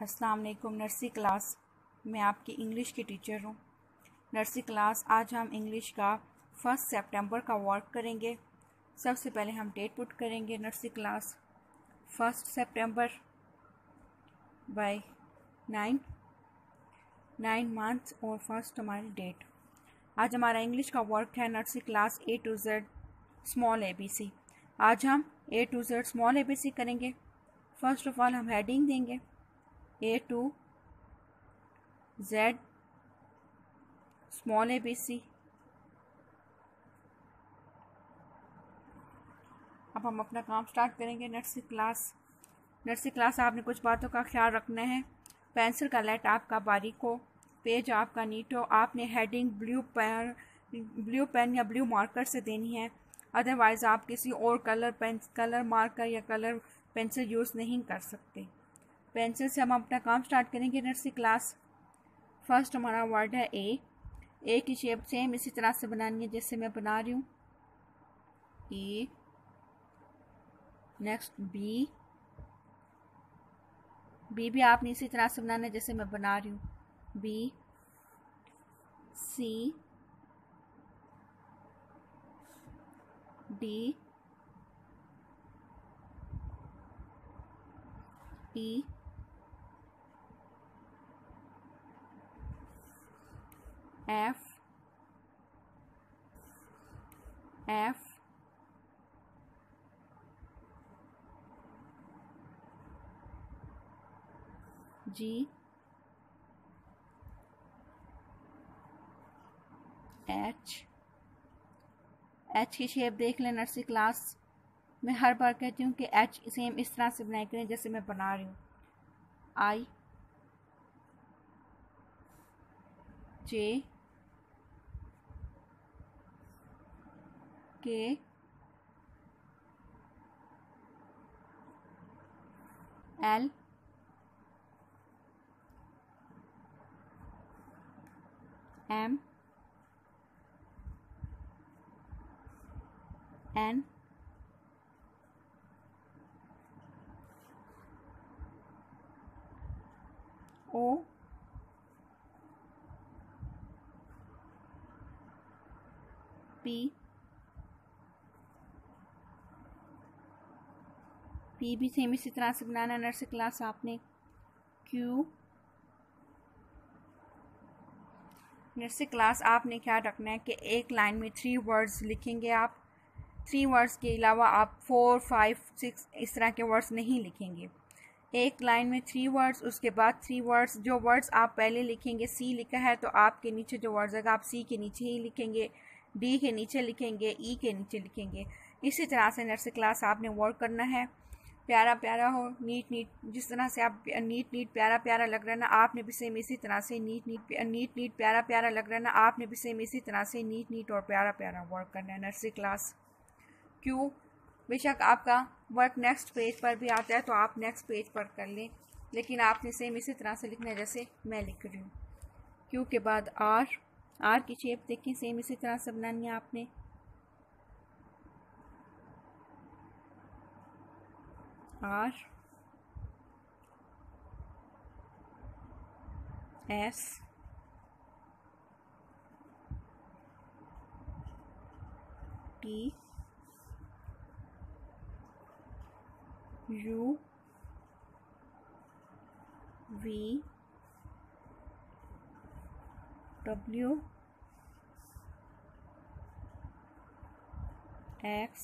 अस्सलाम वालेकुम। Nursery class मैं आपकी इंग्लिश की टीचर हूँ। नर्सरी क्लास आज हम इंग्लिश का 1 सितंबर का वर्क करेंगे। सबसे पहले हम डेट पुट करेंगे। नर्सरी क्लास 1 सितंबर बाय 9 मंथ्स और फर्स्ट हमारी डेट। आज हमारा इंग्लिश का वर्क है nursery class A to Z small ABC। आज हम A to Z small ABC करेंगे। फर्स्ट ऑफ ऑल हम हेडिंग देंगे A to Z small ABC। अब हम अपना काम स्टार्ट करेंगे। नर्सरी क्लास आपने कुछ बातों का ख्याल रखना है। पेंसिल का लेट आपका बारीक हो, पेज आपका नीट हो। आपने हेडिंग ब्लू पेन या ब्लू मार्कर से देनी है, अदरवाइज़ आप किसी और कलर मार्कर या कलर पेंसिल यूज़ नहीं कर सकते। पेंसिल से हम अपना काम स्टार्ट करेंगे। नर्सरी क्लास फर्स्ट हमारा वर्ड है ए की शेप सेम इसी तरह से बनानी है जैसे मैं बना रही हूँ। ए, नेक्स्ट बी भी आपने इसी तरह से बनाना है जैसे मैं बना रही हूँ। B, C, D, E, F, G, H की शेप देख लें। नर्सरी क्लास मैं हर बार कहती हूँ कि एच सेम इस तरह से बनाया करें जैसे मैं बना रही हूँ। I, J, K, L, M, N, O, P भी सेम इसी तरह से बनाना है। नर्सरी क्लास आपने क्यू। नर्सरी क्लास आपने क्या रखना है कि एक लाइन में 3 वर्ड्स लिखेंगे आप। 3 वर्ड्स के अलावा आप 4, 5, 6 इस तरह के वर्ड्स नहीं लिखेंगे। एक लाइन में 3 वर्ड्स, उसके बाद 3 वर्ड्स। जो वर्ड्स आप पहले लिखेंगे, सी लिखा है तो आपके नीचे जो वर्ड्स है आप सी के नीचे ही लिखेंगे, डी के नीचे लिखेंगे, ई के नीचे लिखेंगे। इसी तरह से नर्सरी क्लास आपने वर्क करना है। प्यारा प्यारा हो, नीट जिस तरह से आप नीट प्यारा लग रहा है ना, आपने भी सेम इसी तरह से नीट प्यारा लग रहा है ना, आपने भी सेम इसी तरह से नीट और प्यारा वर्क करना है। नर्सरी क्लास क्यों, बेशक आपका वर्क नेक्स्ट पेज पर भी आता है तो आप नेक्स्ट पेज पर कर लें, लेकिन आपने सेम इसी तरह से लिखना है जैसे मैं लिख रही हूँ। क्यू के बाद आर की शेप देखें, सेम इसी तरह से बनानी है आपने। R, S, T, U, V, W, X,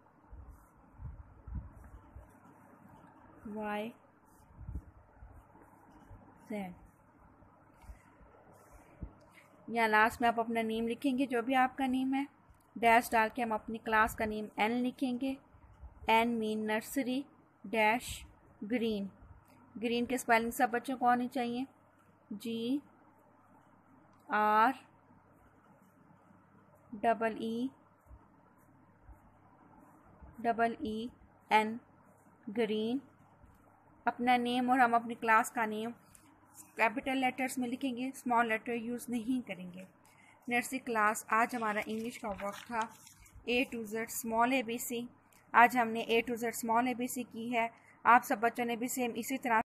Y, Z. यहाँ लास्ट में आप अपना नेम लिखेंगे, जो भी आपका नेम है। डैश डाल के हम अपनी क्लास का नेम एन लिखेंगे। N mean nursery, dash green के स्पेलिंग सब बच्चों को आनी चाहिए। GREEN, green. अपना नेम और हम अपनी क्लास का नेम कैपिटल लेटर्स में लिखेंगे, स्मॉल लेटर यूज़ नहीं करेंगे। नर्सरी क्लास आज हमारा इंग्लिश का वर्क था A to Z small ABC। आज हमने A to Z small ABC की है। आप सब बच्चों ने भी सेम इसी तरह